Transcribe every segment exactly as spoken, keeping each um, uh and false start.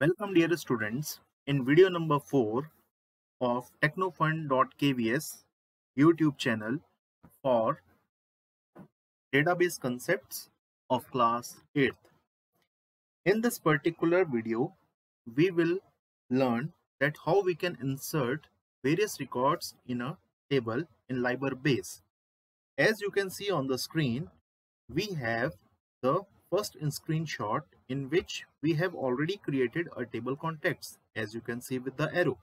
Welcome dear students in video number four of technofund.kvs YouTube channel for database concepts of class eighth. In this particular video, we will learn that how we can insert various records in a table in LibreBase. As you can see on the screen, we have the first in screenshot in which we have already created a table context, as you can see with the arrow.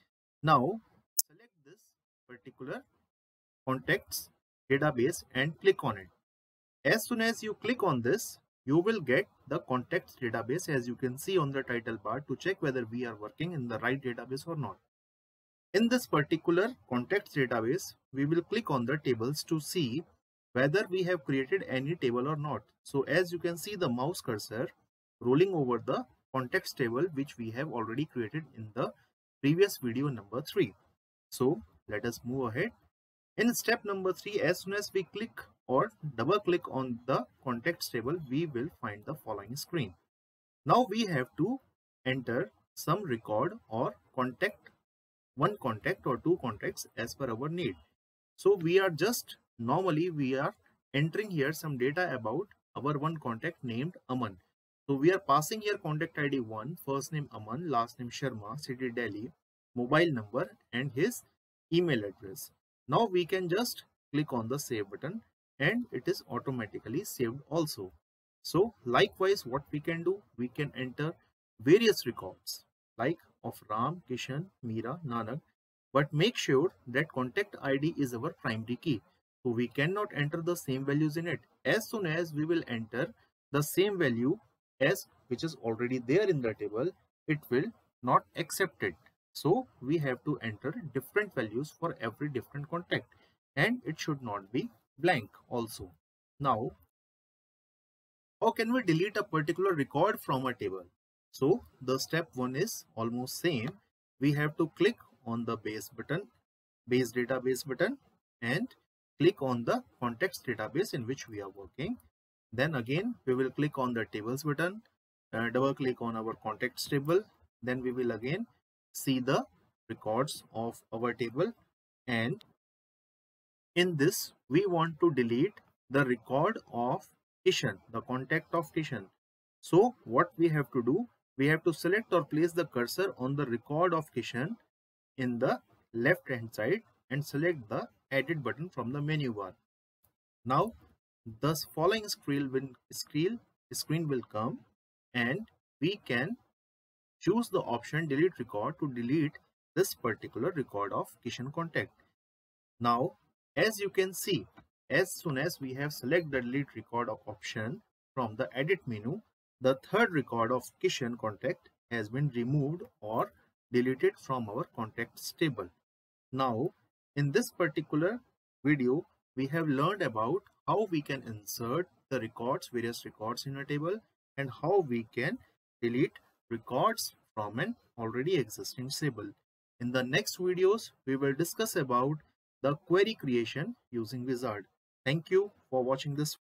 Now select this particular context database and click on it. As soon as you click on this, you will get the context database, as you can see on the title bar, to check whether we are working in the right database or not. In this particular context database, we will click on the tables to see whether we have created any table or not. So as you can see the mouse cursor rolling over the context table which we have already created in the previous video number three. So let us move ahead. In step number three, as soon as we click or double click on the context table, we will find the following screen. Now we have to enter some record or contact, one contact or two contacts as per our need. So we are just normally we are entering here some data about our one contact named Aman. So we are passing here contact I D one, first name Aman, last name Sharma, city Delhi, mobile number and his email address. Now we can just click on the save button and it is automatically saved also. So likewise, what we can do, we can enter various records like of Ram, Kishan, Meera, Nanak, but make sure that contact I D is our primary key. So we cannot enter the same values in it. As soon as we will enter the same value as which is already there in the table, it will not accept it. So we have to enter different values for every different contact, and it should not be blank also. Now, how can we delete a particular record from a table? So the step one is almost same. We have to click on the base button, base database button, and click on the context database in which we are working. Then again we will click on the tables button, uh, double click on our contacts table. Then we will again see the records of our table, and in this we want to delete the record of Kishan, the contact of Kishan. So what we have to do, we have to select or place the cursor on the record of Kishan in the left hand side and select the edit button from the menu bar. Now the following screen will, screen, screen will come, and we can choose the option delete record to delete this particular record of Kishan contact. Now as you can see, as soon as we have selected the delete record of option from the edit menu, the third record of Kishan contact has been removed or deleted from our contacts table. Now in this particular video, we have learned about how we can insert the records, various records in a table, and how we can delete records from an already existing table. In the next videos, we will discuss about the query creation using Wizard. Thank you for watching this.